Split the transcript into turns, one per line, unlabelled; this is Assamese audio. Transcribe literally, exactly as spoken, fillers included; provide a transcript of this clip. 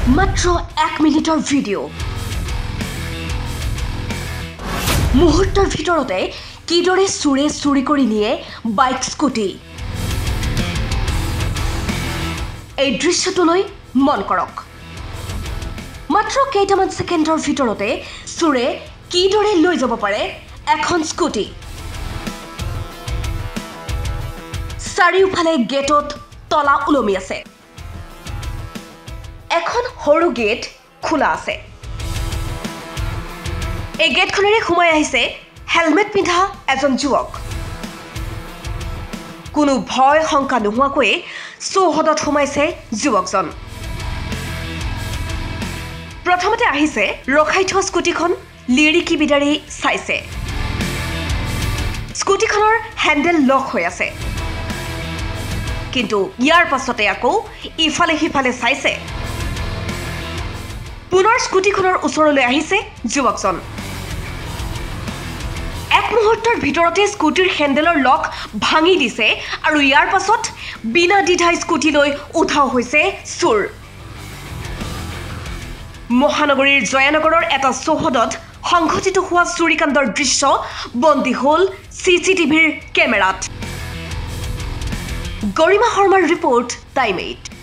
মাত্ৰ এক মিনিটৰ ভিডিঅ' মুহূৰ্তৰ ভিতৰতে কিদৰে চুৰে চুৰি কৰি নিয়ে বাইক স্কুটি এই দৃশ্যটোলৈ মন কৰক মাত্ৰ কেইটামান সেকেন্ডৰ ভিতৰতে চুৰে কিদৰে লৈ যাব পাৰে এখন স্কুটি চাৰিওফালে গেটত তলা উলমি আছে এখন সৰু গেট খোলা আছে এই গেটখনেৰে সোমাই আহিছে হেলমেট পিন্ধা এজন যুৱক কোনো ভয় শংকা নোহোৱাকৈ চৌহদত সোমাইছে যুৱকজন প্ৰথমতে আহিছে ৰখাই থোৱা স্কুটিখন লিৰিকি বিদাৰি চাইছে স্কুটিখনৰ হেণ্ডেল লক হৈ আছে কিন্তু ইয়াৰ পাছতে আকৌ ইফালে সিফালে চাইছে পুনৰ স্কুটিখনৰ ওচৰলৈ আহিছে যুৱকজন এক মুহূৰ্তৰ ভিতৰতে স্কুটিৰ হেণ্ডেলৰ লক ভাঙি দিছে আৰু ইয়াৰ পাছত বিনা দ্বিধাই স্কুটিলৈ উঠাও হৈছে চুৰ মহানগৰীৰ জয়ানগৰৰ এটা চৌহদত সংঘটিত হোৱা চুৰিকাণ্ডৰ দৃশ্য বন্দী হ'ল চিচিটিভিৰ কেমেৰাত গৰিমা শৰ্মাৰ ৰিপৰ্ট টাইম এইট